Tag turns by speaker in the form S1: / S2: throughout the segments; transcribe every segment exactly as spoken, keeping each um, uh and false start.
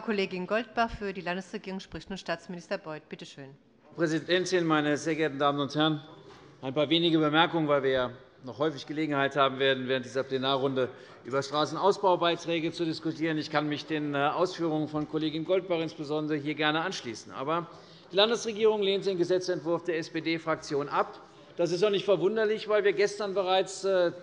S1: Kollegin Goldbach. Für die Landesregierung spricht nun Staatsminister Beuth. Bitte schön.
S2: Frau Präsidentin, meine sehr geehrten Damen und Herren! Ein paar wenige Bemerkungen, weil wir ja noch häufig Gelegenheit haben werden, während dieser Plenarrunde über Straßenausbaubeiträge zu diskutieren. Ich kann mich den Ausführungen von Kollegin Goldbach insbesondere hier gerne anschließen. Aber die Landesregierung lehnt den Gesetzentwurf der S P D-Fraktion ab. Das ist auch nicht verwunderlich, weil wir gestern bereits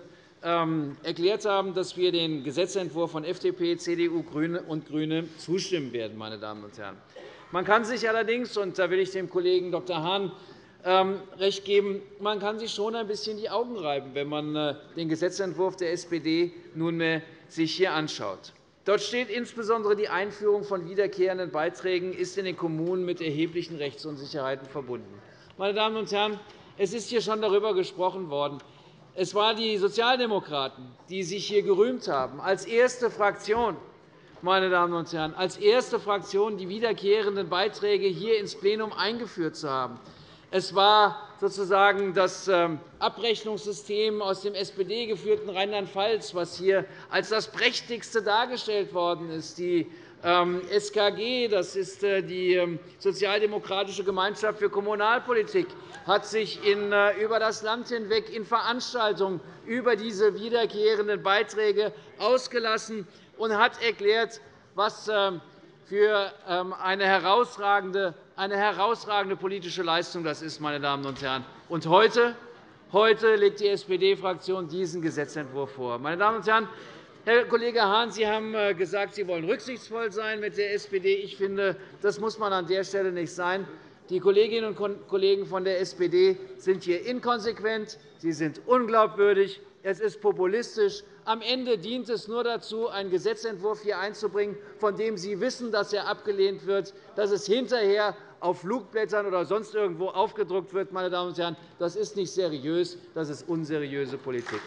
S2: erklärt haben, dass wir dem Gesetzentwurf von F D P, C D U und GRÜNE zustimmen werden. Meine Damen und Herren. Man kann sich allerdings, und da will ich dem Kollegen Doktor Hahn recht geben, man kann sich schon ein bisschen die Augen reiben, wenn man den Gesetzentwurf der S P D nunmehr sich hier anschaut. Dort steht insbesondere, die Einführung von wiederkehrenden Beiträgen ist in den Kommunen mit erheblichen Rechtsunsicherheiten verbunden. Meine Damen und Herren, es ist hier schon darüber gesprochen worden. Es waren die Sozialdemokraten, die sich hier gerühmt haben, als erste Fraktion, meine Damen und Herren, als erste Fraktion die wiederkehrenden Beiträge hier ins Plenum eingeführt zu haben. Es war sozusagen das Abrechnungssystem aus dem S P D-geführten Rheinland-Pfalz, was hier als das Prächtigste dargestellt worden ist. Die S K G, das ist die Sozialdemokratische Gemeinschaft für Kommunalpolitik, hat sich über das Land hinweg in Veranstaltungen über diese wiederkehrenden Beiträge ausgelassen und hat erklärt, was für eine herausragende, eine herausragende politische Leistung das ist. Meine Damen und Herren. Und heute, heute legt die S P D-Fraktion diesen Gesetzentwurf vor. Meine Damen und Herren, Herr Kollege Hahn, Sie haben gesagt, Sie wollen rücksichtsvoll sein mit der S P D. Ich finde, das muss man an der Stelle nicht sein. Die Kolleginnen und Kollegen von der S P D sind hier inkonsequent, sie sind unglaubwürdig, es ist populistisch. Am Ende dient es nur dazu, einen Gesetzentwurf hier einzubringen, von dem Sie wissen, dass er abgelehnt wird, dass es hinterher auf Flugblättern oder sonst irgendwo aufgedruckt wird. Meine Damen und Herren, das ist nicht seriös, das ist unseriöse Politik.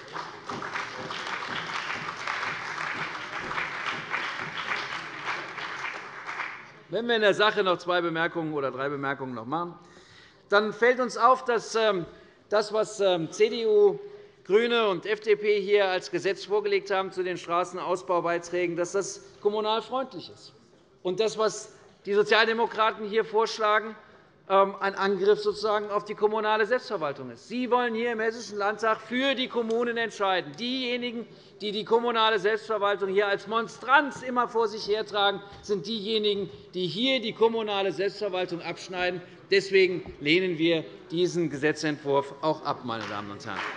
S2: Wenn wir in der Sache noch zwei Bemerkungen oder drei Bemerkungen noch machen, dann fällt uns auf, dass das, was C D U, GRÜNE und F D P hier als Gesetz vorgelegt haben zu den Straßenausbaubeiträgen, dass das kommunalfreundlich ist. Und das, was die Sozialdemokraten hier vorschlagen, ein Angriff sozusagen auf die kommunale Selbstverwaltung ist. Sie wollen hier im Hessischen Landtag für die Kommunen entscheiden. Diejenigen, die die kommunale Selbstverwaltung hier als Monstranz immer vor sich hertragen, sind diejenigen, die hier die kommunale Selbstverwaltung abschneiden. Deswegen lehnen wir diesen Gesetzentwurf auch ab. Meine Damen und Herren.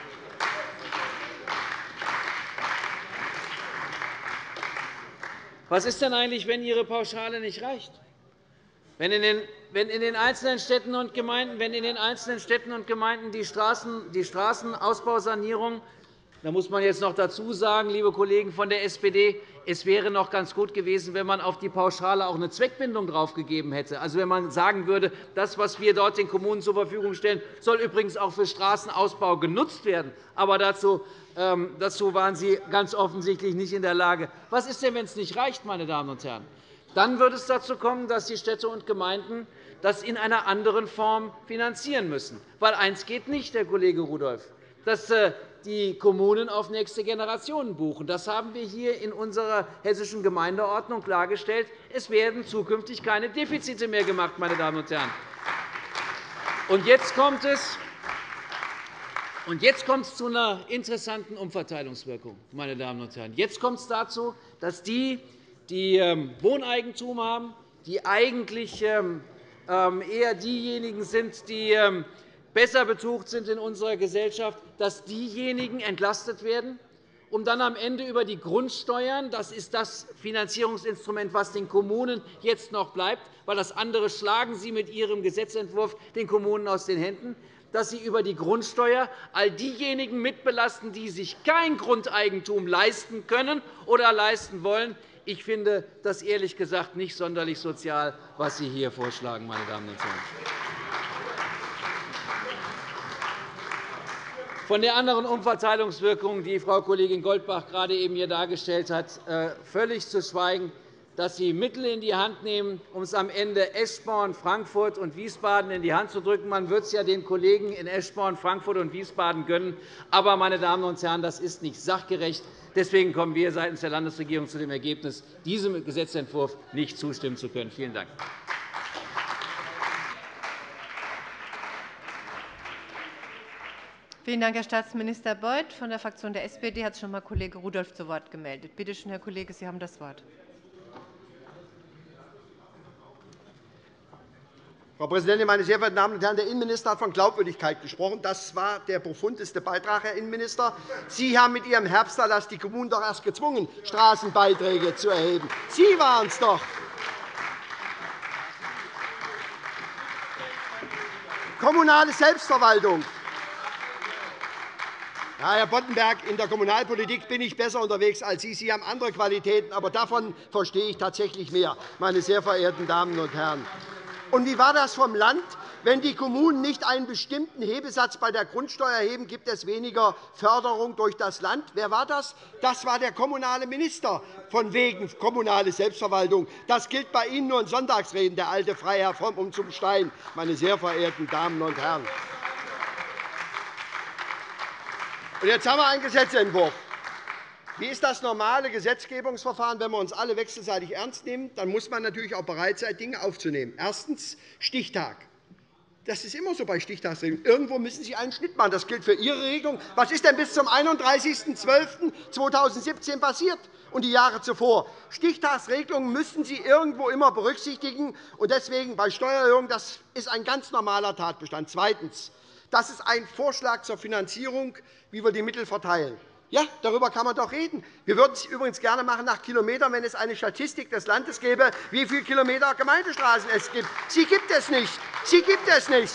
S2: Was ist denn eigentlich, wenn Ihre Pauschale nicht reicht? Wenn in den Wenn in den einzelnen Städten und Gemeinden, wenn in den einzelnen Städten und Gemeinden die, Straßen, die Straßenausbausanierung, da muss man jetzt noch dazu sagen, liebe Kollegen von der S P D, es wäre noch ganz gut gewesen, wenn man auf die Pauschale auch eine Zweckbindung draufgegeben hätte. Also, wenn man sagen würde, das, was wir dort den Kommunen zur Verfügung stellen, soll übrigens auch für Straßenausbau genutzt werden. Aber dazu, ähm, dazu waren Sie ganz offensichtlich nicht in der Lage. Was ist denn, wenn es nicht reicht, meine Damen und Herren? Dann wird es dazu kommen, dass die Städte und Gemeinden das in einer anderen Form finanzieren müssen. Weil eines geht nicht, Herr Kollege Rudolph, dass die Kommunen auf nächste Generationen buchen. Das haben wir hier in unserer Hessischen Gemeindeordnung klargestellt. Es werden zukünftig keine Defizite mehr gemacht. Meine Damen und Herren. Und jetzt kommt es Und jetzt kommt es zu einer interessanten Umverteilungswirkung. Meine Damen und Herren. Jetzt kommt es dazu, dass die, die Wohneigentum haben, die eigentlich eher diejenigen sind, die besser betucht sind in unserer Gesellschaft, dass diejenigen entlastet werden, um dann am Ende über die Grundsteuern – das ist das Finanzierungsinstrument, das den Kommunen jetzt noch bleibt, weil das andere schlagen Sie mit Ihrem Gesetzentwurf den Kommunen aus den Händen – dass Sie über die Grundsteuer all diejenigen mitbelasten, die sich kein Grundeigentum leisten können oder leisten wollen. Ich finde das ehrlich gesagt nicht sonderlich sozial, was Sie hier vorschlagen, meine Damen und Herren. Von der anderen Umverteilungswirkung, die Frau Kollegin Goldbach gerade eben hier dargestellt hat, völlig zu schweigen, dass Sie Mittel in die Hand nehmen, um es am Ende Eschborn, Frankfurt und Wiesbaden in die Hand zu drücken. Man wird es ja den Kollegen in Eschborn, Frankfurt und Wiesbaden gönnen. Aber, meine Damen und Herren, das ist nicht sachgerecht. Deswegen kommen wir seitens der Landesregierung zu dem Ergebnis, diesem Gesetzentwurf nicht zustimmen zu können. Vielen Dank.
S1: Vielen Dank, Herr Staatsminister Beuth. Von der Fraktion der S P D hat sich noch einmal Kollege Rudolph zu Wort gemeldet. Bitte schön, Herr Kollege, Sie haben das Wort.
S3: Frau Präsidentin, meine sehr verehrten Damen und Herren! Der Innenminister hat von Glaubwürdigkeit gesprochen. Das war der profundeste Beitrag, Herr Innenminister. Sie haben mit Ihrem Herbsterlass die Kommunen doch erst gezwungen, Straßenbeiträge zu erheben. Sie waren es doch. Kommunale Selbstverwaltung. Ja, Herr Boddenberg, in der Kommunalpolitik bin ich besser unterwegs als Sie. Sie haben andere Qualitäten, aber davon verstehe ich tatsächlich mehr, meine sehr verehrten Damen und Herren. Und wie war das vom Land? Wenn die Kommunen nicht einen bestimmten Hebesatz bei der Grundsteuer erheben, gibt es weniger Förderung durch das Land. Wer war das? Das war der kommunale Minister, von wegen kommunale Selbstverwaltung. Das gilt bei Ihnen nur in Sonntagsreden, der alte Freiherr vom und zum Stein, meine sehr verehrten Damen und Herren. Und jetzt haben wir einen Gesetzentwurf. Wie ist das normale Gesetzgebungsverfahren? Wenn wir uns alle wechselseitig ernst nehmen, dann muss man natürlich auch bereit sein, Dinge aufzunehmen. Erstens Stichtag. Das ist immer so bei Stichtagsregelungen. Irgendwo müssen Sie einen Schnitt machen. Das gilt für Ihre Regelung. Was ist denn bis zum einunddreißigsten zwölften zweitausendsiebzehn passiert und die Jahre zuvor? Stichtagsregelungen müssen Sie irgendwo immer berücksichtigen. Und deswegen bei Steuererhöhungen, das ist ein ganz normaler Tatbestand. Zweitens. Das ist ein Vorschlag zur Finanzierung, wie wir die Mittel verteilen. Ja, darüber kann man doch reden. Wir würden es übrigens gerne machen nach Kilometern, wenn es eine Statistik des Landes gäbe, wie viele Kilometer Gemeindestraßen es gibt. Sie gibt es nicht. Sie gibt es nicht.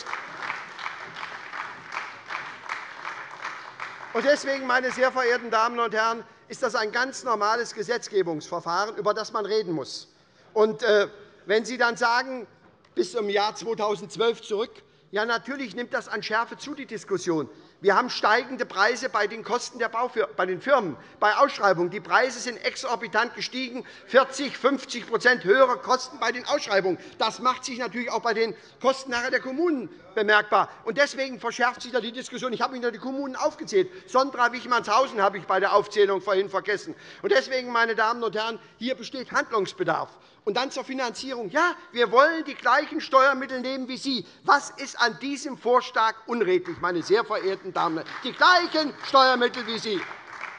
S3: Und deswegen, meine sehr verehrten Damen und Herren, ist das ein ganz normales Gesetzgebungsverfahren, über das man reden muss. Und äh, wenn Sie dann sagen, bis zum Jahr zweitausendzwölf zurück, ja, natürlich nimmt das an Schärfe zu, die Diskussion. Wir haben steigende Preise bei den Kosten der Baufir bei den Firmen, bei Ausschreibungen. Die Preise sind exorbitant gestiegen, vierzig, fünfzig höhere Kosten bei den Ausschreibungen. Das macht sich natürlich auch bei den Kosten der Kommunen bemerkbar. Und deswegen verschärft sich da die Diskussion. Ich habe Ihnen die Kommunen aufgezählt. Sondra, Wichmannshausen habe ich bei der Aufzählung vorhin vergessen. Und deswegen, meine Damen und Herren, hier besteht Handlungsbedarf. Und dann zur Finanzierung. Ja, wir wollen die gleichen Steuermittel nehmen wie Sie. Was ist an diesem Vorschlag unredlich, meine sehr verehrten Damen und Herren? Die gleichen Steuermittel wie Sie.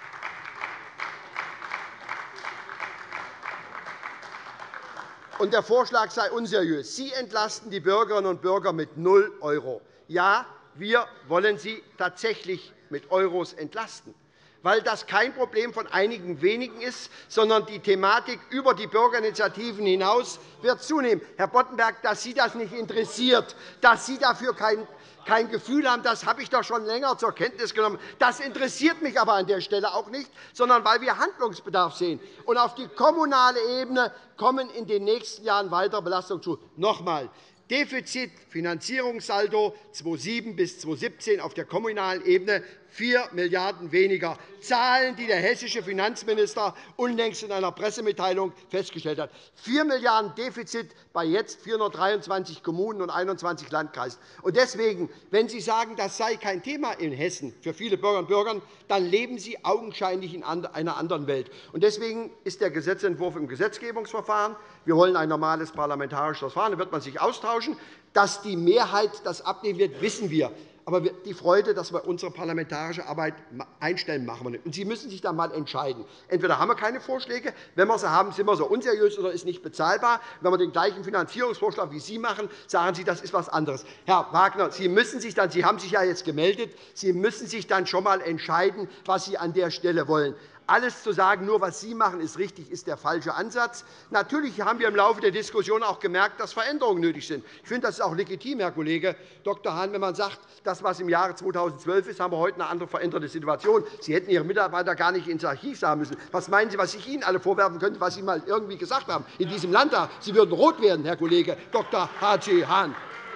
S3: Und der Vorschlag sei unseriös. Sie entlasten die Bürgerinnen und Bürger mit null €. Ja, wir wollen sie tatsächlich mit Euros entlasten, weil das kein Problem von einigen wenigen ist, sondern die Thematik über die Bürgerinitiativen hinaus wird zunehmen. Herr Boddenberg, dass Sie das nicht interessiert, dass Sie dafür kein kein Gefühl haben, das habe ich doch schon länger zur Kenntnis genommen. Das interessiert mich aber an der Stelle auch nicht, sondern weil wir Handlungsbedarf sehen. Und auf die kommunale Ebene kommen in den nächsten Jahren weitere Belastungen zu. Noch einmal. Defizit, Finanzierungssaldo zweitausendsieben bis zweitausendsiebzehn auf der kommunalen Ebene vier Milliarden € weniger. Zahlen, die der hessische Finanzminister unlängst in einer Pressemitteilung festgestellt hat. vier Milliarden € Defizit bei jetzt vierhundertdreiundzwanzig Kommunen und einundzwanzig Landkreisen. Deswegen, wenn Sie sagen, das sei kein Thema in Hessen für viele Bürgerinnen und Bürger, dann leben Sie augenscheinlich in einer anderen Welt. Deswegen ist der Gesetzentwurf im Gesetzgebungsverfahren. Wir wollen ein normales parlamentarisches Verfahren. Da wird man sich austauschen. Dass die Mehrheit das abnehmen wird, wissen wir. Aber die Freude, dass wir unsere parlamentarische Arbeit einstellen, machen wir nicht. Und Sie müssen sich dann einmal entscheiden. Entweder haben wir keine Vorschläge, wenn wir sie haben, sind wir so unseriös oder ist nicht bezahlbar. Wenn wir den gleichen Finanzierungsvorschlag wie Sie machen, sagen Sie, das ist etwas anderes. Herr Wagner, Sie müssen sich dann, Sie haben sich ja jetzt gemeldet, Sie müssen sich dann schon einmal entscheiden, was Sie an der Stelle wollen. Alles zu sagen, nur was Sie machen, ist richtig, ist der falsche Ansatz. Natürlich haben wir im Laufe der Diskussion auch gemerkt, dass Veränderungen nötig sind. Ich finde, das ist auch legitim, Herr Kollege Doktor Hahn, wenn man sagt, das, was im Jahre zweitausendzwölf ist, haben wir heute eine andere veränderte Situation. Sie hätten Ihre Mitarbeiter gar nicht ins Archiv sagen müssen. Was meinen Sie, was ich Ihnen alle vorwerfen könnte, was Sie einmal irgendwie gesagt haben in diesem Landtag? Sie würden rot werden, Herr Kollege Doktor H G Hahn.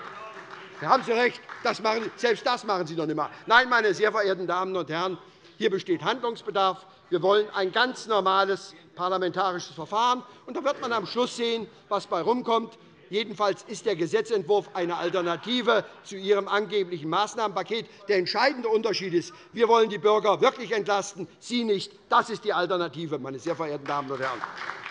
S3: Da haben Sie recht. Das machen, selbst das machen Sie noch nicht einmal. Nein, meine sehr verehrten Damen und Herren, hier besteht Handlungsbedarf. Wir wollen ein ganz normales parlamentarisches Verfahren. Und da wird man am Schluss sehen, was dabei herumkommt. Jedenfalls ist der Gesetzentwurf eine Alternative zu Ihrem angeblichen Maßnahmenpaket. Der entscheidende Unterschied ist, wir wollen die Bürger wirklich entlasten, Sie nicht. Das ist die Alternative, meine sehr verehrten Damen und Herren.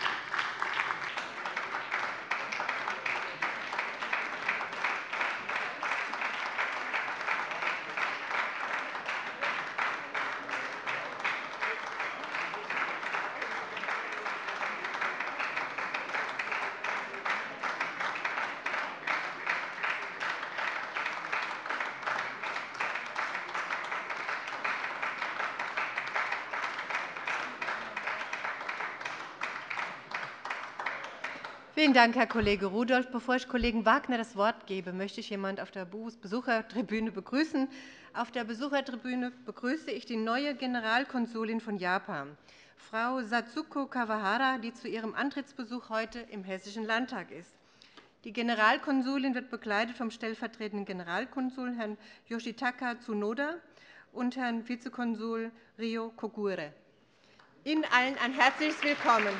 S1: Vielen Dank, Herr Kollege Rudolph. Bevor ich Kollegen Wagner das Wort gebe, möchte ich jemanden auf der Besuchertribüne begrüßen. Auf der Besuchertribüne begrüße ich die neue Generalkonsulin von Japan, Frau Satsuko Kawahara, die zu ihrem Antrittsbesuch heute im Hessischen Landtag ist. Die Generalkonsulin wird begleitet vom stellvertretenden Generalkonsul Herrn Yoshitaka Tsunoda und Herrn Vizekonsul Ryo Kogure. Ihnen allen ein herzliches Willkommen.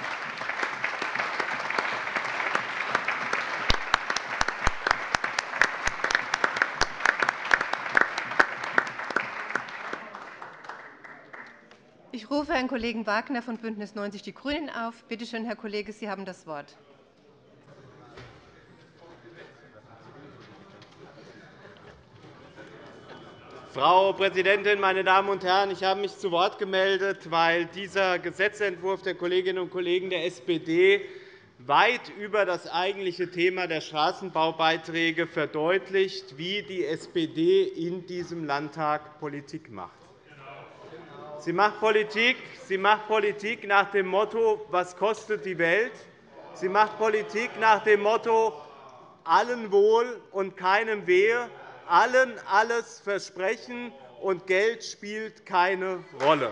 S1: Ich rufe Herrn Kollegen Wagner von BÜNDNIS neunzig die GRÜNEN auf. Bitte schön, Herr Kollege, Sie haben das Wort.
S4: Frau Präsidentin, meine Damen und Herren! Ich habe mich zu Wort gemeldet, weil dieser Gesetzentwurf der Kolleginnen und Kollegen der S P D weit über das eigentliche Thema der Straßenbaubeiträge verdeutlicht, wie die S P D in diesem Landtag Politik macht. Sie macht Politik, sie macht Politik nach dem Motto, was kostet die Welt? Sie macht Politik nach dem Motto, allen wohl und keinem wehe, allen alles versprechen, und Geld spielt keine Rolle.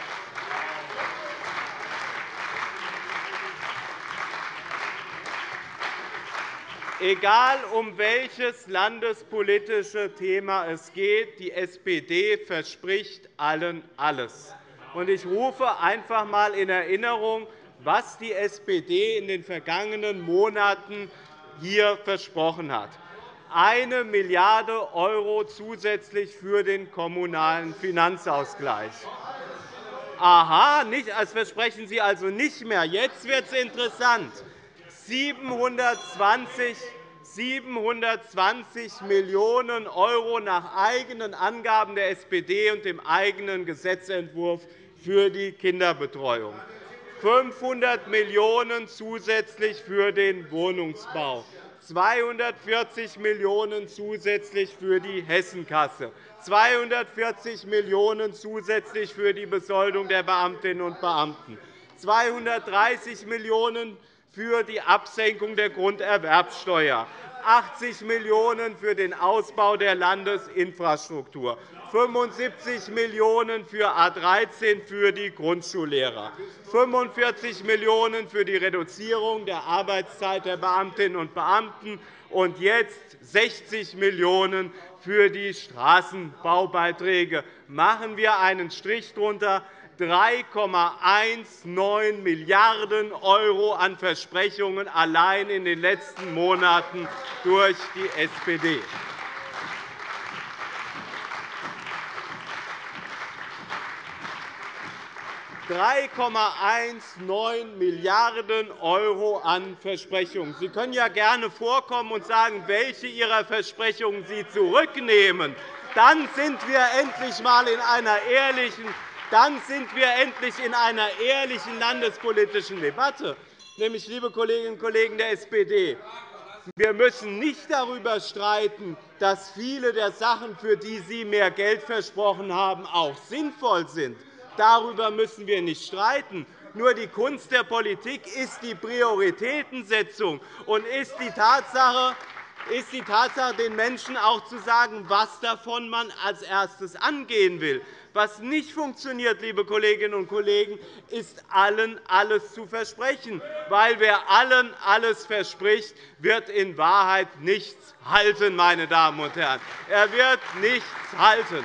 S4: Egal, um welches landespolitische Thema es geht, die S P D verspricht allen alles. Ich rufe einfach einmal in Erinnerung, was die S P D in den vergangenen Monaten hier versprochen hat. Eine Milliarde € zusätzlich für den Kommunalen Finanzausgleich. Aha, das versprechen Sie also nicht mehr. Jetzt wird es interessant. siebenhundertzwanzig Millionen € nach eigenen Angaben der S P D und dem eigenen Gesetzentwurf für die Kinderbetreuung, fünfhundert Millionen € zusätzlich für den Wohnungsbau, zweihundertvierzig Millionen € zusätzlich für die Hessenkasse, zweihundertvierzig Millionen € zusätzlich für die Besoldung der Beamtinnen und Beamten, zweihundertdreißig Millionen € für die Absenkung der Grunderwerbsteuer, achtzig Millionen € für den Ausbau der Landesinfrastruktur, fünfundsiebzig Millionen € für A dreizehn für die Grundschullehrer, fünfundvierzig Millionen € für die Reduzierung der Arbeitszeit der Beamtinnen und Beamten und jetzt sechzig Millionen € für die Straßenbaubeiträge. Machen wir einen Strich drunter. drei Komma neunzehn Milliarden € an Versprechungen allein in den letzten Monaten durch die S P D. drei Komma neunzehn Milliarden € an Versprechungen. Sie können ja gerne vorkommen und sagen, welche Ihrer Versprechungen Sie zurücknehmen. Dann sind wir endlich einmal in einer ehrlichen Dann sind wir endlich in einer ehrlichen landespolitischen Debatte. Nämlich, liebe Kolleginnen und Kollegen der S P D, wir müssen nicht darüber streiten, dass viele der Sachen, für die Sie mehr Geld versprochen haben, auch sinnvoll sind. Darüber müssen wir nicht streiten. Nur die Kunst der Politik ist die Prioritätensetzung und ist die Tatsache, ist die Tatsache, den Menschen auch zu sagen, was davon man als Erstes angehen will. Was nicht funktioniert, liebe Kolleginnen und Kollegen, ist, allen alles zu versprechen. Weil wer allen alles verspricht, wird in Wahrheit nichts halten, meine Damen und Herren. Er wird nichts halten.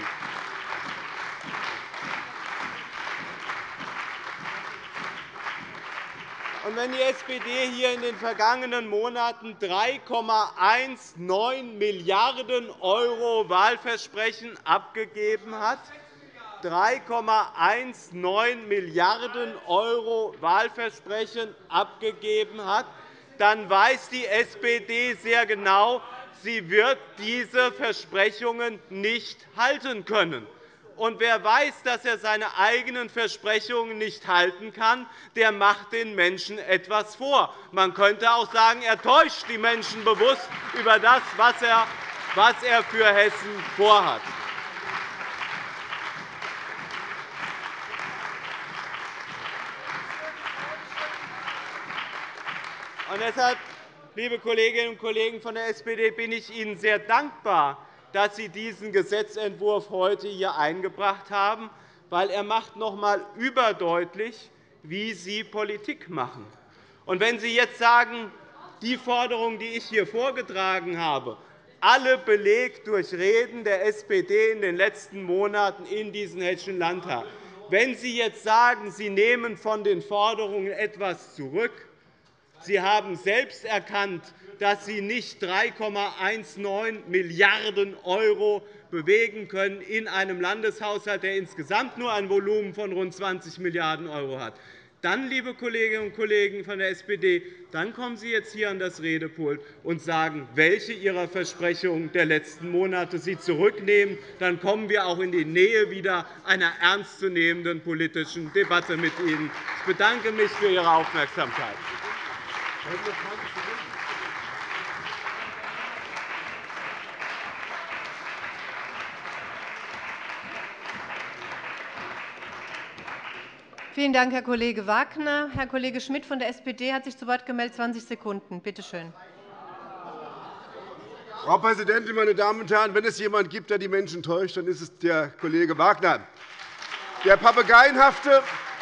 S4: Und wenn die S P D hier in den vergangenen Monaten drei Komma neunzehn Milliarden € Wahlversprechen abgegeben hat, drei Komma neunzehn Milliarden € Wahlversprechen abgegeben hat, dann weiß die S P D sehr genau, sie wird diese Versprechungen nicht halten können. Und wer weiß, dass er seine eigenen Versprechungen nicht halten kann, der macht den Menschen etwas vor. Man könnte auch sagen, er täuscht die Menschen bewusst über das, was er für Hessen vorhat. Und deshalb, liebe Kolleginnen und Kollegen von der S P D, bin ich Ihnen sehr dankbar, dass Sie diesen Gesetzentwurf heute hier eingebracht haben, weil er macht noch einmal überdeutlich, wie Sie Politik machen. Und wenn Sie jetzt sagen, die Forderungen, die ich hier vorgetragen habe, alle belegt durch Reden der S P D in den letzten Monaten in diesem Hessischen Landtag, wenn Sie jetzt sagen, Sie nehmen von den Forderungen etwas zurück, Sie haben selbst erkannt, dass Sie nicht drei Komma neunzehn Milliarden € bewegen können in einem Landeshaushalt, der insgesamt nur ein Volumen von rund zwanzig Milliarden € hat. Dann, liebe Kolleginnen und Kollegen von der S P D, dann kommen Sie jetzt hier an das Redepult und sagen, welche Ihrer Versprechungen der letzten Monate Sie zurücknehmen. Dann kommen wir auch in die Nähe wieder einer ernstzunehmenden politischen Debatte mit Ihnen. Ich bedanke mich für Ihre Aufmerksamkeit.
S1: Vielen Dank, Herr Kollege Wagner. Herr Kollege Schmidt von der S P D hat sich zu Wort gemeldet. zwanzig Sekunden. Bitte schön.
S5: Frau Präsidentin, meine Damen und Herren! Wenn es jemand gibt, der die Menschen täuscht, dann ist es der Kollege Wagner. Der papageienhafte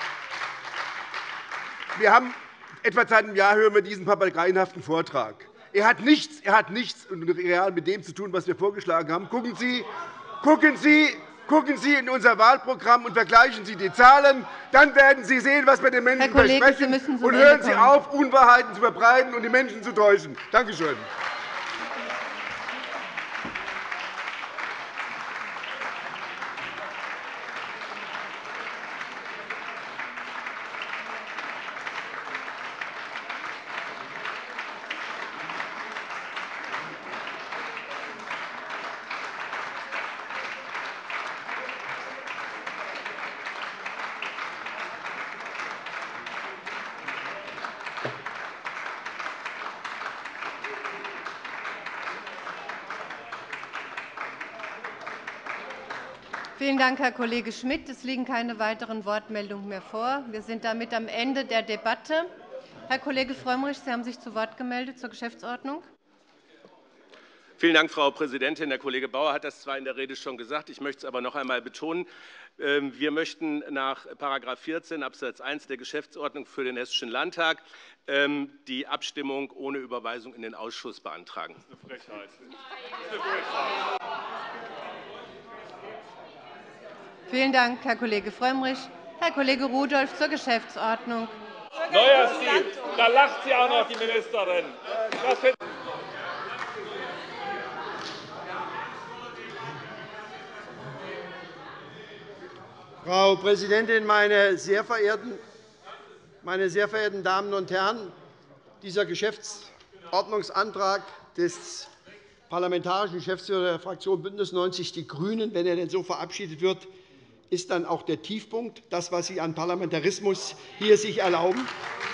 S5: Wir haben etwa seit einem Jahr hören wir diesen papageienhaften Vortrag. Er hat nichts, er hat nichts real mit dem zu tun, was wir vorgeschlagen haben. Gucken Sie, gucken Sie, gucken Sie in unser Wahlprogramm und vergleichen Sie die Zahlen. Dann werden Sie sehen, was wir den Menschen
S1: Kollege,
S5: versprechen. Und hören Sie auf, Unwahrheiten zu verbreiten und die Menschen zu täuschen. Danke schön.
S1: Vielen Dank, Herr Kollege Schmidt. Es liegen keine weiteren Wortmeldungen mehr vor. Wir sind damit am Ende der Debatte. Herr Kollege Frömmrich, Sie haben sich zu Wort gemeldet zur Geschäftsordnung.
S6: Vielen Dank, Frau Präsidentin. Der Kollege Bauer hat das zwar in der Rede schon gesagt, ich möchte es aber noch einmal betonen. Wir möchten nach § vierzehn Absatz eins der Geschäftsordnung für den Hessischen Landtag die Abstimmung ohne Überweisung in den Ausschuss beantragen. Das ist eine Frechheit. Das ist eine Frechheit.
S1: Vielen Dank, Herr Kollege Frömmrich. Herr Kollege Rudolph zur Geschäftsordnung.
S7: Neuer Stil. Da lacht sie auch noch, die Ministerin.
S3: Frau Präsidentin, meine sehr verehrten, meine sehr verehrten Damen und Herren! Dieser Geschäftsordnungsantrag des parlamentarischen Geschäftsführers der Fraktion BÜNDNIS neunzig die GRÜNEN, wenn er denn so verabschiedet wird, ist dann auch der Tiefpunkt, das, was Sie an Parlamentarismus hier sich erlauben.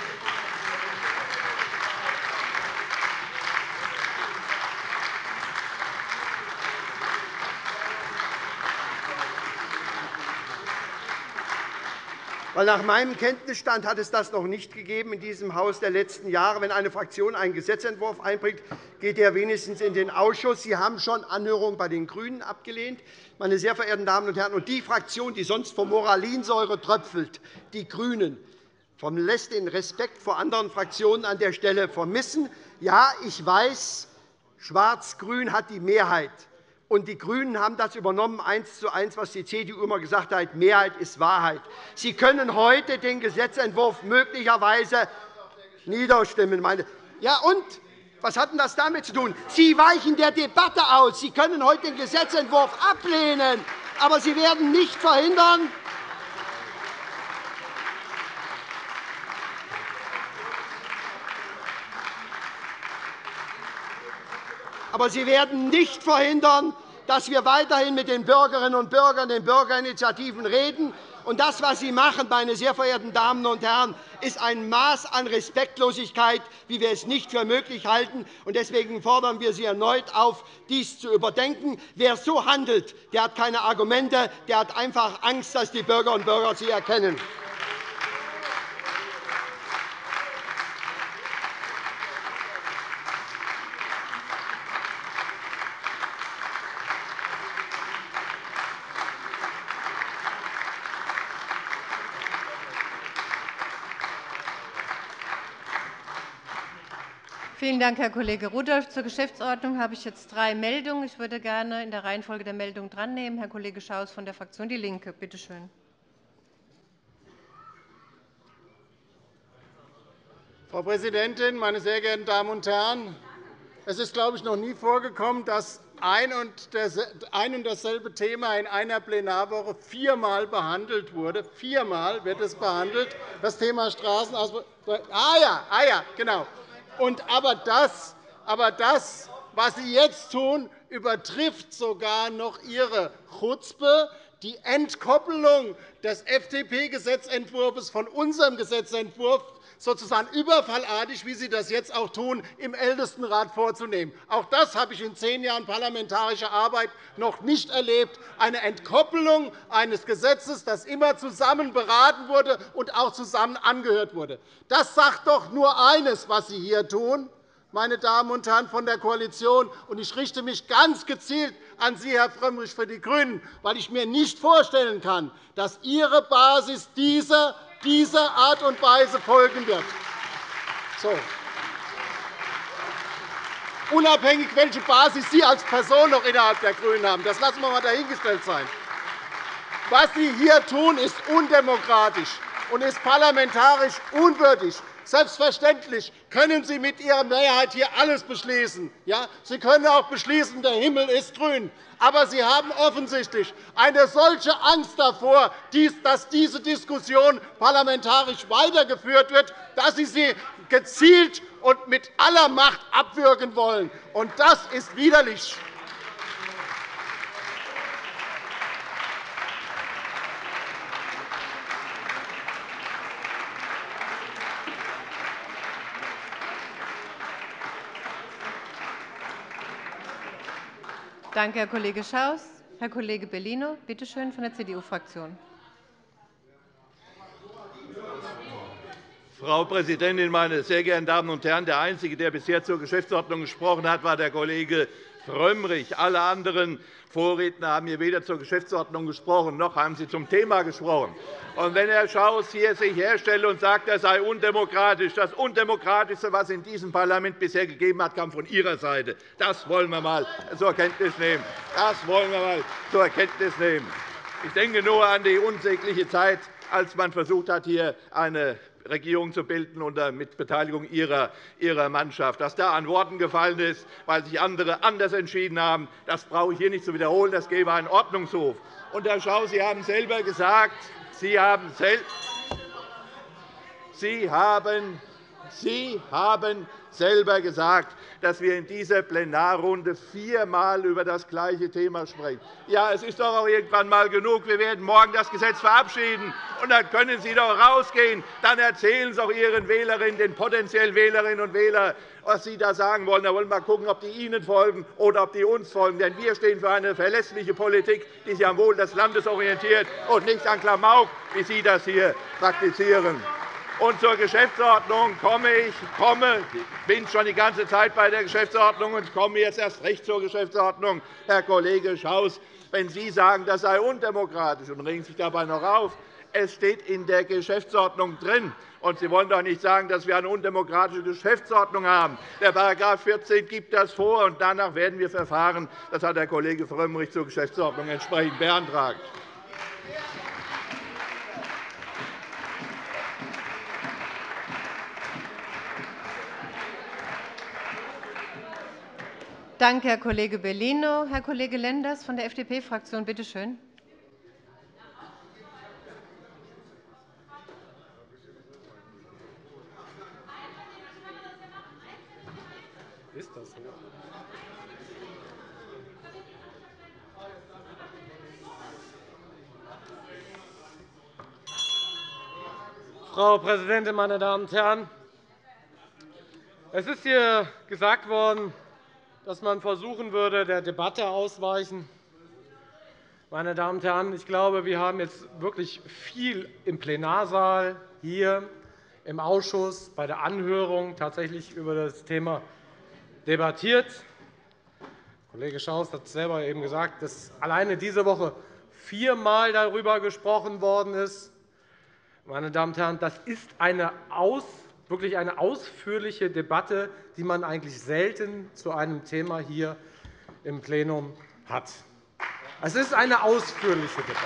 S3: Weil nach meinem Kenntnisstand hat es das noch nicht gegeben in diesem Haus der letzten Jahre. Wenn eine Fraktion einen Gesetzentwurf einbringt, geht er wenigstens in den Ausschuss. Sie haben schon Anhörungen bei den GRÜNEN abgelehnt. Meine sehr verehrten Damen und Herren, und die Fraktion, die sonst vor Moralinsäure tröpfelt, die GRÜNEN, lässt den Respekt vor anderen Fraktionen an der Stelle vermissen. Ja, ich weiß, Schwarz-Grün hat die Mehrheit. Und die GRÜNEN haben das übernommen, eins zu eins, was die C D U immer gesagt hat, Mehrheit ist Wahrheit. Sie können heute den Gesetzentwurf möglicherweise Niederstimmen. Meine ja, und? Was hat denn das damit zu tun? Sie weichen der Debatte aus. Sie können heute den Gesetzentwurf ablehnen, aber Sie werden nicht verhindern, aber Sie werden nicht verhindern, dass wir weiterhin mit den Bürgerinnen und Bürgern, den Bürgerinitiativen reden. Und das, was Sie machen, meine sehr verehrten Damen und Herren, ist ein Maß an Respektlosigkeit, wie wir es nicht für möglich halten. Deswegen fordern wir Sie erneut auf, dies zu überdenken. Wer so handelt, der hat keine Argumente, der hat einfach Angst, dass die Bürgerinnen und Bürger sie erkennen.
S1: Vielen Dank, Herr Kollege Rudolph. Zur Geschäftsordnung habe ich jetzt drei Meldungen. Ich würde gerne in der Reihenfolge der Meldung drannehmen. Herr Kollege Schaus von der Fraktion DIE LINKE, bitte schön.
S8: Frau Präsidentin, meine sehr geehrten Damen und Herren! Es ist, glaube ich, noch nie vorgekommen, dass ein und dasselbe Thema in einer Plenarwoche viermal behandelt wurde. Viermal wird es behandelt, das Thema Straßenausbau. Ah ja, ah ja, genau. Und aber, das, aber das, was Sie jetzt tun, übertrifft sogar noch Ihre Chutzpe. Die Entkoppelung des F D P-Gesetzentwurfs von unserem Gesetzentwurf sozusagen überfallartig, wie Sie das jetzt auch tun, im Ältestenrat vorzunehmen. Auch das habe ich in zehn Jahren parlamentarischer Arbeit noch nicht erlebt. Eine Entkoppelung eines Gesetzes, das immer zusammen beraten wurde und auch zusammen angehört wurde. Das sagt doch nur eines, was Sie hier tun, meine Damen und Herren von der Koalition. Ich richte mich ganz gezielt an Sie, Herr Frömmrich, für die GRÜNEN, weil ich mir nicht vorstellen kann, dass Ihre Basis dieser dieser Art und Weise folgen wird. So. Unabhängig, welche Basis Sie als Person noch innerhalb der GRÜNEN haben, das lassen wir einmal dahingestellt sein. Was Sie hier tun, ist undemokratisch und ist parlamentarisch unwürdig. Selbstverständlich können Sie mit Ihrer Mehrheit hier alles beschließen. Ja? Sie können auch beschließen, der Himmel ist grün. Aber Sie haben offensichtlich eine solche Angst davor, dass diese Diskussion parlamentarisch weitergeführt wird, dass Sie sie gezielt und mit aller Macht abwürgen wollen. Und das ist widerlich.
S1: Danke, Herr Kollege Schaus. Herr Kollege Bellino, bitte schön, von der C D U-Fraktion.
S7: Frau Präsidentin, meine sehr geehrten Damen und Herren! Der Einzige, der bisher zur Geschäftsordnung gesprochen hat, war der Kollege Frömmrich. Alle anderen Vorredner haben hier weder zur Geschäftsordnung gesprochen, noch haben sie zum Thema gesprochen. Und wenn Herr Schaus hier sich herstellt und sagt, er sei undemokratisch, das Undemokratischste, was es in diesem Parlament bisher gegeben hat, kam von Ihrer Seite. Das wollen wir einmal zur Kenntnis nehmen. Das wollen wir einmal zur Kenntnis nehmen. Ich denke nur an die unsägliche Zeit, als man versucht hat, hier eine Regierung zu bilden unter mit Beteiligung ihrer, ihrer Mannschaft. Was da an Worten gefallen ist, weil sich andere anders entschieden haben, das brauche ich hier nicht zu wiederholen. Das gäbe einen Ordnungshof. Und, Herr Schaus, Sie haben selber gesagt, Sie haben, sel Sie haben, Sie haben selber gesagt, dass wir in dieser Plenarrunde viermal über das gleiche Thema sprechen. Ja, es ist doch auch irgendwann einmal genug. Wir werden morgen das Gesetz verabschieden, und dann können Sie doch rausgehen. Dann erzählen Sie auch Ihren Wählerinnen, den potenziellen Wählerinnen und Wählern, was Sie da sagen wollen. Da wollen wir mal schauen, ob die Ihnen folgen oder ob die uns folgen. Denn wir stehen für eine verlässliche Politik, die sich am Wohl des Landes orientiert, und nicht an Klamauk, wie Sie das hier praktizieren. Und zur Geschäftsordnung komme ich. Komme, ich bin schon die ganze Zeit bei der Geschäftsordnung und komme jetzt erst recht zur Geschäftsordnung. Herr Kollege Schaus, wenn Sie sagen, das sei undemokratisch und regen sich dabei noch auf, es steht in der Geschäftsordnung drin. Und Sie wollen doch nicht sagen, dass wir eine undemokratische Geschäftsordnung haben. Der Paragraph vierzehn gibt das vor, und danach werden wir verfahren. Das hat der Kollege Frömmrich zur Geschäftsordnung entsprechend beantragt.
S1: Danke, Herr Kollege Bellino. Herr Kollege Lenders von der F D P-Fraktion, bitte schön.
S9: Ist das so? Frau Präsidentin, meine Damen und Herren! Es ist hier gesagt worden, dass man versuchen würde, der Debatte ausweichen. Meine Damen und Herren, ich glaube, wir haben jetzt wirklich viel im Plenarsaal, hier im Ausschuss, bei der Anhörung tatsächlich über das Thema debattiert. Kollege Schaus hat es selber eben gesagt, dass alleine diese Woche viermal darüber gesprochen worden ist. Meine Damen und Herren, das ist eine aus, wirklich eine ausführliche Debatte, die man eigentlich selten zu einem Thema hier im Plenum hat. Es ist eine ausführliche Debatte.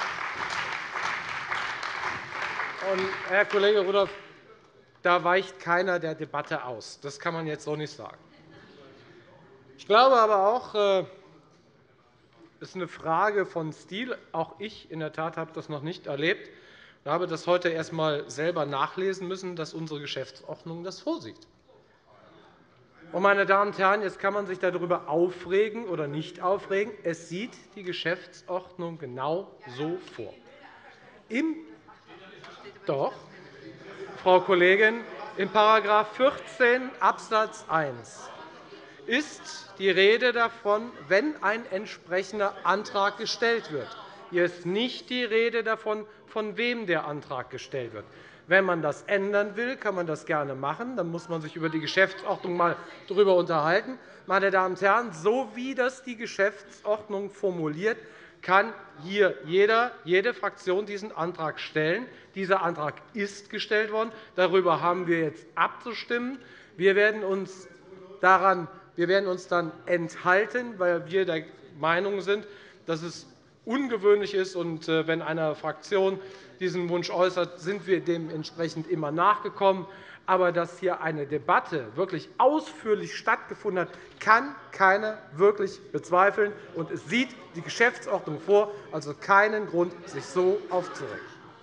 S9: Und, Herr Kollege Rudolph, da weicht keiner der Debatte aus. Das kann man jetzt so nicht sagen. Ich glaube aber auch, es ist eine Frage von Stil. Auch ich in der Tat habe das noch nicht erlebt. Ich habe das heute erst einmal selber nachlesen müssen, dass unsere Geschäftsordnung das vorsieht. Und, meine Damen und Herren, jetzt kann man sich darüber aufregen oder nicht aufregen. Es sieht die Geschäftsordnung genau so vor. Im Doch, Frau Kollegin, in § vierzehn Abs. eins ist die Rede davon, wenn ein entsprechender Antrag gestellt wird. Hier ist nicht die Rede davon, von wem der Antrag gestellt wird. Wenn man das ändern will, kann man das gerne machen. Dann muss man sich über die Geschäftsordnung einmal darüber unterhalten. Meine Damen und Herren, so wie das die Geschäftsordnung formuliert, kann hier jeder, jede Fraktion diesen Antrag stellen. Dieser Antrag ist gestellt worden. Darüber haben wir jetzt abzustimmen. Wir werden uns, daran, wir werden uns dann enthalten, weil wir der Meinung sind, dass es ungewöhnlich ist. Und wenn eine Fraktion diesen Wunsch äußert, sind wir dementsprechend immer nachgekommen. Aber dass hier eine Debatte wirklich ausführlich stattgefunden hat, kann keiner wirklich bezweifeln. Und es sieht die Geschäftsordnung vor, also keinen Grund, sich so aufzuregen.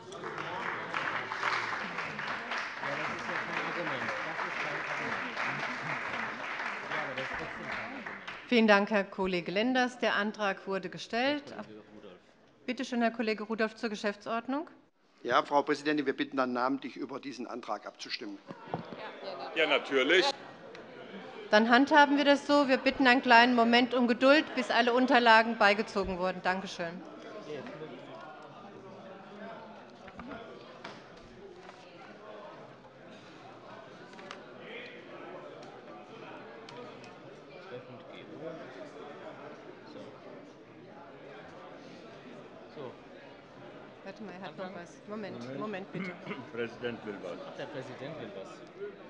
S1: Vielen Dank, Herr Kollege Lenders. Der Antrag wurde gestellt. Bitte schön, Herr Kollege Rudolph, zur Geschäftsordnung.
S3: Ja, Frau Präsidentin, wir bitten dann namentlich über diesen Antrag abzustimmen.
S4: Ja, natürlich.
S1: Dann handhaben wir das so. Wir bitten einen kleinen Moment um Geduld, bis alle Unterlagen beigezogen wurden. Danke schön. Warte mal, er hat noch was. Moment, Moment bitte.
S10: Der Präsident will was. Der Präsident will was.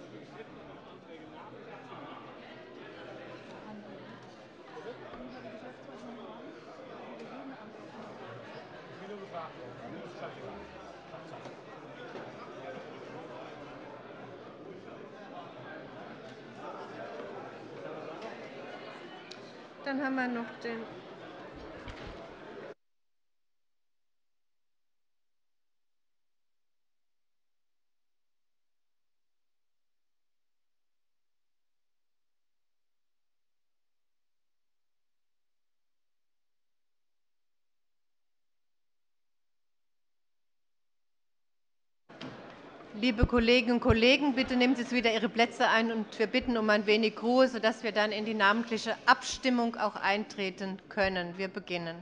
S1: Dann haben wir noch den Liebe Kolleginnen und Kollegen, bitte nehmen Sie jetzt wieder Ihre Plätze ein, und wir bitten um ein wenig Ruhe, sodass wir dann in die namentliche Abstimmung auch eintreten können. Wir beginnen.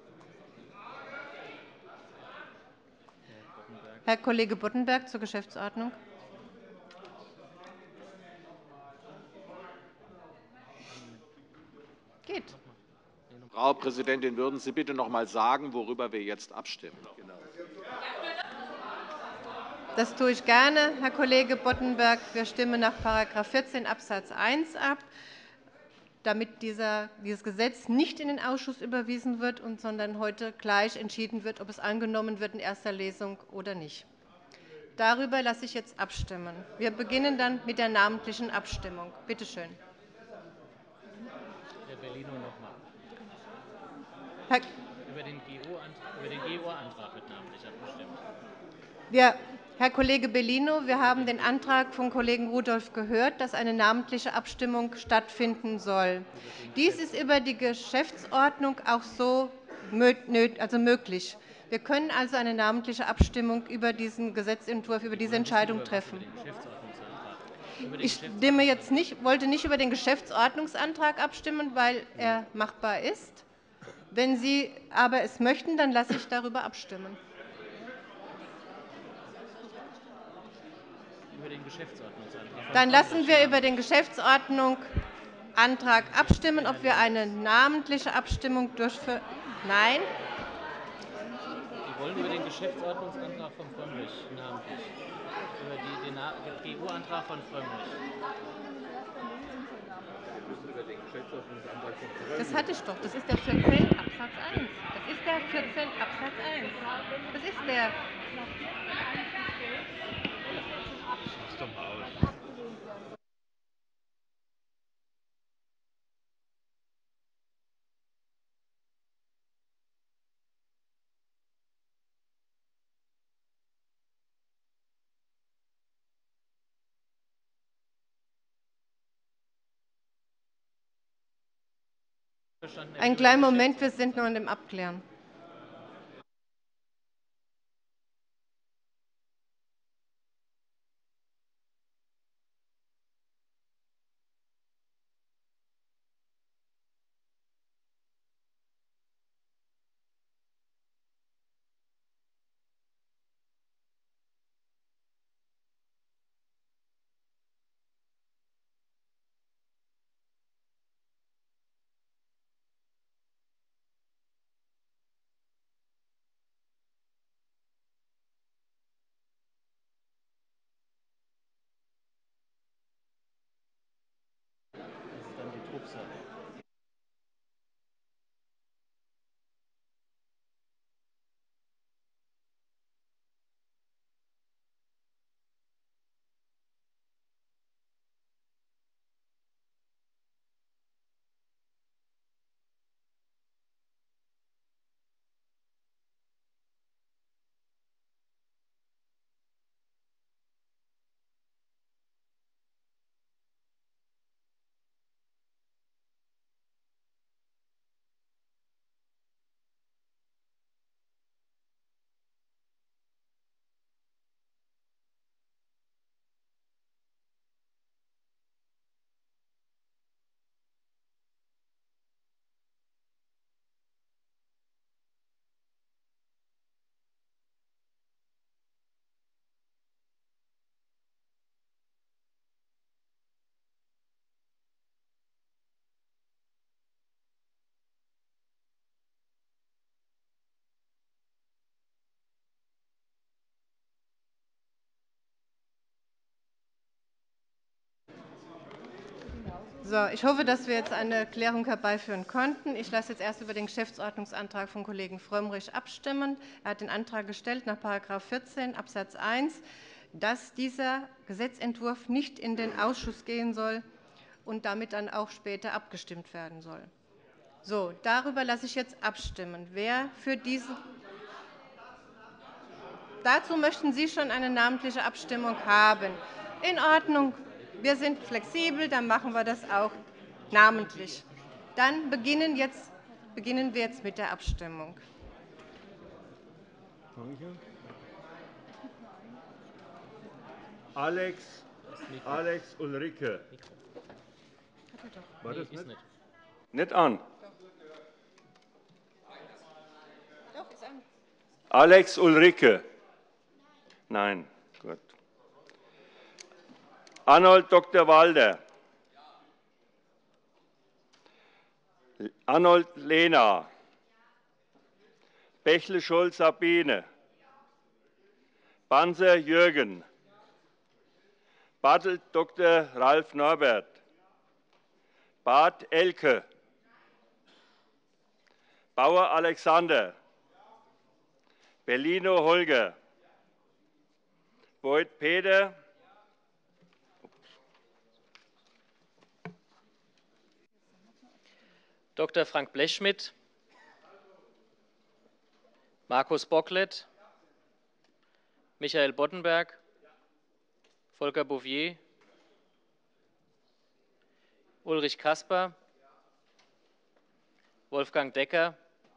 S1: Herr Kollege Boddenberg zur Geschäftsordnung. Geht.
S11: Frau Präsidentin, würden Sie bitte noch einmal sagen, worüber wir jetzt abstimmen?
S1: Das tue ich gerne, Herr Kollege Boddenberg. Wir stimmen nach § vierzehn Abs. eins ab, damit dieser, dieses Gesetz nicht in den Ausschuss überwiesen wird, sondern heute gleich entschieden wird, ob es angenommen wird in erster Lesung oder nicht. Darüber lasse ich jetzt abstimmen. Wir beginnen dann mit der namentlichen Abstimmung. Bitte schön.
S10: Herr Bellino noch mal.
S1: Herr
S10: Über den G O Antrag wird namentlich abgestimmt.
S1: Wir, Herr Kollege Bellino, wir haben den Antrag von Kollegen Rudolph gehört, dass eine namentliche Abstimmung stattfinden soll. Dies ist über die Geschäftsordnung auch so also möglich. Wir können also eine namentliche Abstimmung über diesen Gesetzentwurf, über diese Entscheidung treffen. Ich stimme jetzt nicht, wollte nicht über den Geschäftsordnungsantrag abstimmen, weil er machbar ist. Wenn Sie aber es möchten, dann lasse ich darüber abstimmen.
S10: Über den Geschäftsordnungsantrag.
S1: Dann lassen wir über den Geschäftsordnungsantrag abstimmen, ob wir eine namentliche Abstimmung durchführen. Nein?
S10: Sie wollen über den Geschäftsordnungsantrag von Frömmrich namentlich. Über die, den G U-Antrag von Frömmrich.
S1: Das hatte ich doch. Das ist der vierzehn Absatz eins. Das ist der vierzehn Absatz eins. Das ist der.
S10: Mach's doch mal aus.
S1: Einen kleinen Moment, wir sind noch in dem Abklären. So, ich hoffe, dass wir jetzt eine Klärung herbeiführen konnten. Ich lasse jetzt erst über den Geschäftsordnungsantrag von Kollegen Frömmrich abstimmen. Er hat den Antrag gestellt nach § vierzehn Absatz eins, dass dieser Gesetzentwurf nicht in den Ausschuss gehen soll und damit dann auch später abgestimmt werden soll. So, darüber lasse ich jetzt abstimmen. Wer für diesen Dazu möchten Sie schon eine namentliche Abstimmung haben. In Ordnung. Wir sind flexibel, dann machen wir das auch namentlich. Dann beginnen, jetzt, beginnen wir jetzt mit der Abstimmung.
S10: Alex, Alex Ulrike.
S4: War das nicht? Nicht an.
S1: Doch, ist an.
S4: Alex Ulrike. Nein. Gut. Arnold Doktor Walder. Arnold Lehner. Bächle-Scholz Sabine. Banzer Jürgen. Bartelt Doktor Ralf Norbert. Barth Elke. Bauer Alexander. Bellino Holger. Beuth Peter.
S10: Doktor Frank Blechschmidt, Markus Bocklet, Michael Boddenberg, Volker Bouffier, Ulrich Kasper, Wolfgang Decker,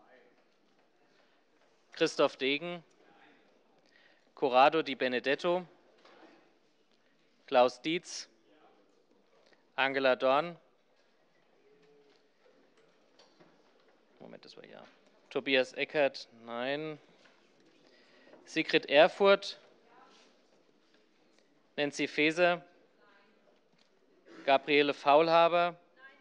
S10: Christoph Degen, Corrado Di Benedetto, Klaus Dietz, Angela Dorn, Moment, das war ja. Tobias Eckert, nein. Sigrid Erfurth, Nancy Faeser, Gabriele Faulhaber,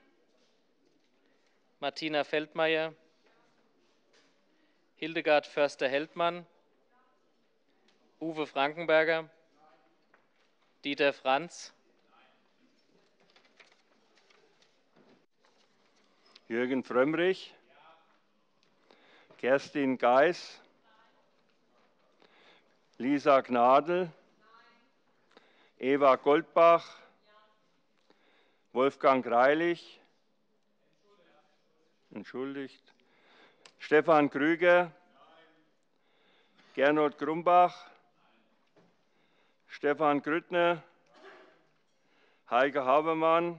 S10: Martina Feldmayer, Hildegard Förster-Heldmann, Uwe Frankenberger, Dieter Franz,
S4: Jürgen Frömmrich, Kerstin Geis, Lisa Gnadl, Eva Goldbach, Wolfgang Greilich, entschuldigt, Stefan Krüger, Gernot Grumbach, Stefan Grüttner, Heike Habermann,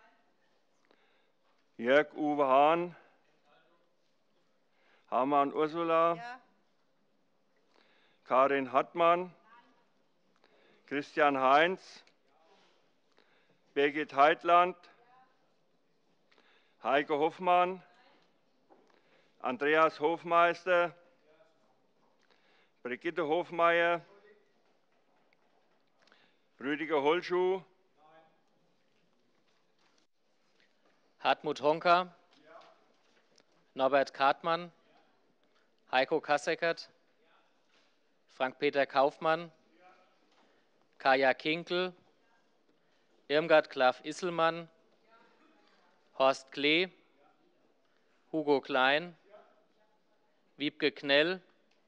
S4: Jörg-Uwe Hahn, Hamann Ursula, ja. Karin Hartmann, Christian Heinz, Birgit Heitland, Heike Hoffmann, Andreas Hofmeister, Brigitte Hofmeier, Rüdiger Holschuh,
S10: Hartmut Honka, Norbert Kartmann, Heiko Kasseckert, Frank-Peter Kaufmann, Kaya Kinkel, Irmgard Klaff-Isselmann, Horst Klee, Hugo Klein, Wiebke Knell,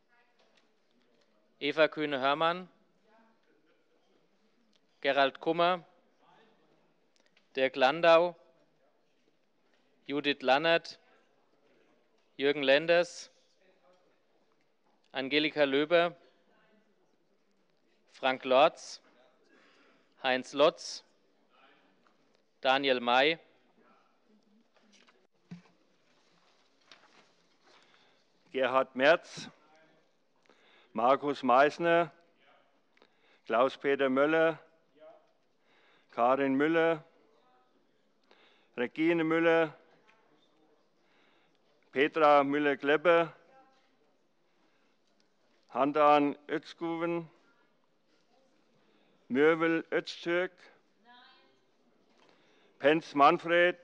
S10: Eva Kühne-Hörmann, Gerald Kummer, Dirk Landau, Judith Lannert, Jürgen Lenders, Angelika Löber, Frank Lorz, Heinz Lotz, Daniel May,
S4: Gerhard Merz, Markus Meissner, Klaus-Peter Möller, Karin Müller, Regine Müller, Petra Müller-Kleppe, Handan Özguven, Mürvel Öztürk, Penz Manfred,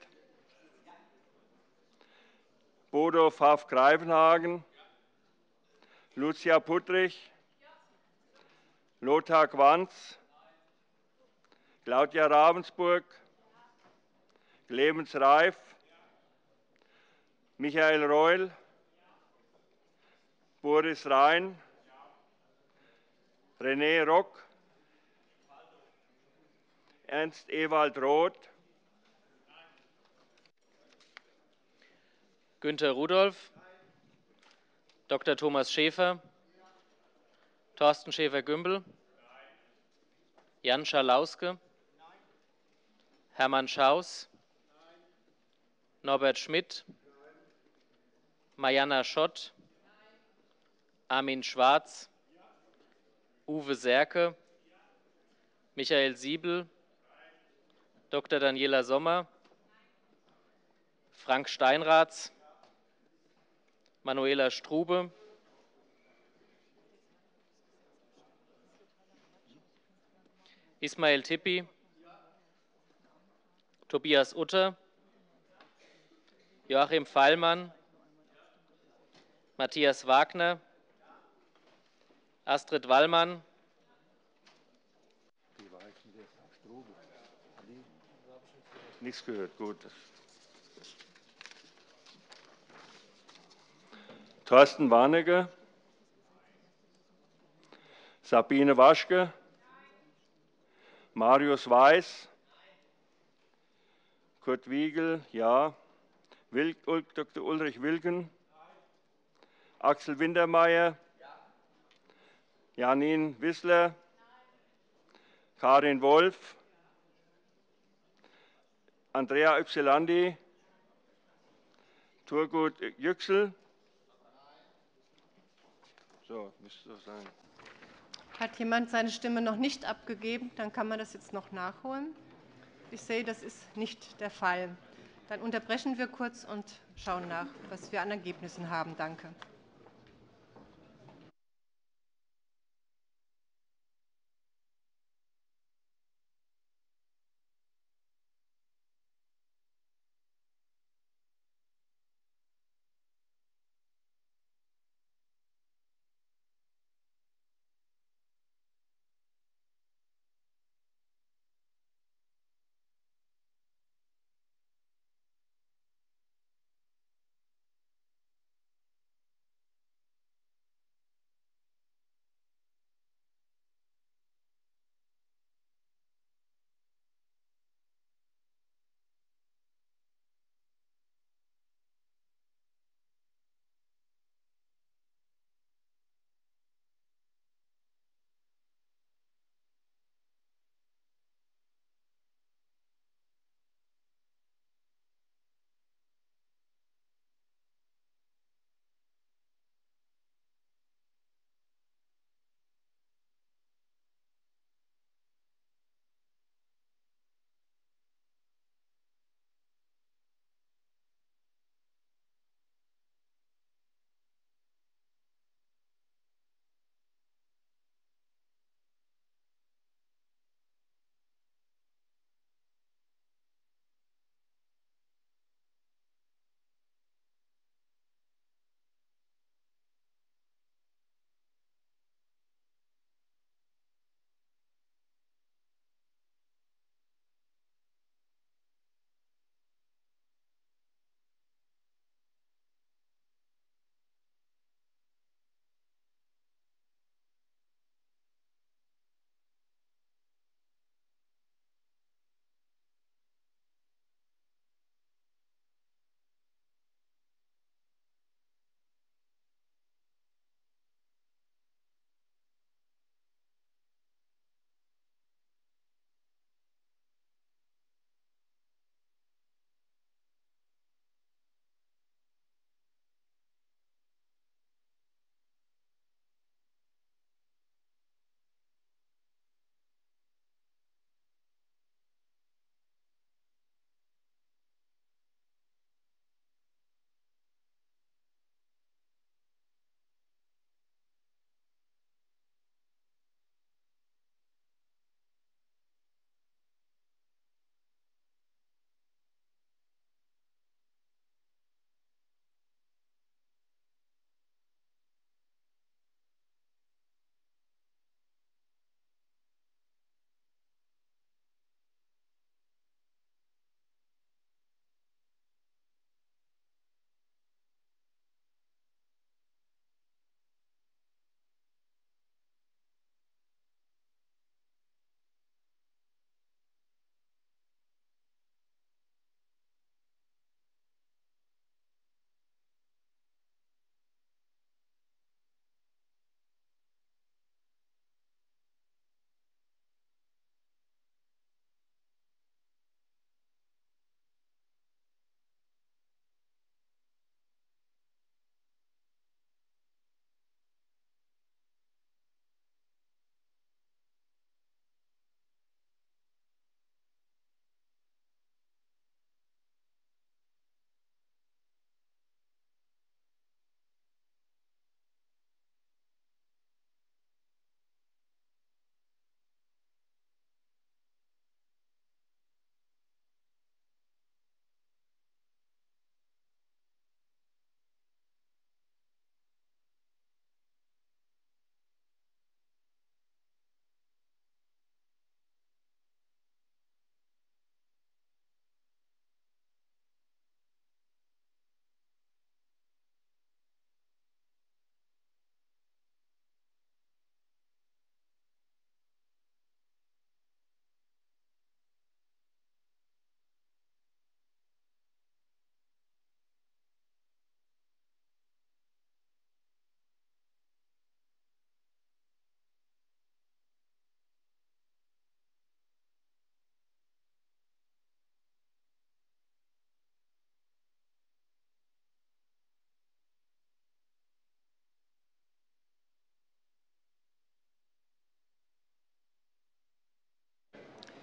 S4: Bodo Pfaff-Greifenhagen, Lucia Puttrich, Lothar Quanz, Claudia Ravensburg, Clemens Reif, Michael Reul, Boris Rhein, René Rock, Ernst Ewald Roth,
S10: Günter Rudolph, Doktor Thomas Schäfer, Thorsten Schäfer-Gümbel, Jan Schalauske, Hermann Schaus, Norbert Schmidt, Mariana Schott, Armin Schwarz, Uwe Serke, Michael Siebel, Doktor Daniela Sommer, Frank Steinratz, Manuela Strube, Ismail Tippi, Tobias Utter, Joachim Feilmann, Matthias Wagner, Astrid Wallmann,
S4: nichts gehört, gut. Thorsten Warnecke, Sabine Waschke, Marius Weiß, Kurt Wiegel, ja,
S12: Doktor Ulrich Wilken, Axel Wintermeyer, Janine Wissler, Karin Wolf, Andrea Ypsilanti, Turgut Yüksel. So, müsste das sein.
S1: Hat jemand seine Stimme noch nicht abgegeben? Dann kann man das jetzt noch nachholen. Ich sehe, das ist nicht der Fall. Dann unterbrechen wir kurz und schauen nach, was wir an Ergebnissen haben. Danke.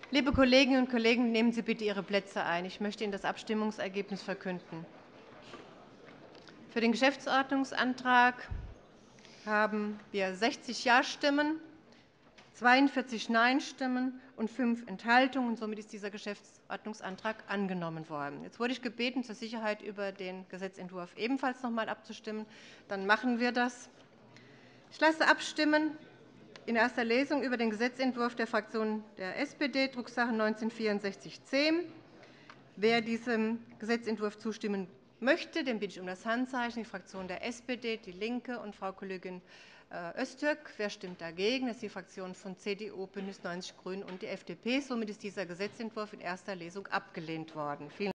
S1: Liebe Kolleginnen und Kollegen, nehmen Sie bitte Ihre Plätze ein. Ich möchte Ihnen das Abstimmungsergebnis verkünden. Für den Geschäftsordnungsantrag haben wir sechzig Ja-Stimmen, zweiundvierzig Nein-Stimmen und fünf Enthaltungen. Somit ist dieser Geschäftsordnungsantrag angenommen worden. Jetzt wurde ich gebeten, zur Sicherheit über den Gesetzentwurf ebenfalls noch einmal abzustimmen. Dann machen wir das. Ich lasse abstimmen in erster Lesung über den Gesetzentwurf der Fraktion der S P D, Drucksache neunzehnhundertvierundsechzig zehn. Wer diesem Gesetzentwurf zustimmen möchte, den bitte ich um das Handzeichen. Die Fraktion der S P D, DIE LINKE und Frau Kollegin Öztürk. Wer stimmt dagegen? Das ist die Fraktion von C D U, BÜNDNIS neunzig die GRÜNEN und die F D P. Somit ist dieser Gesetzentwurf in erster Lesung abgelehnt worden. Vielen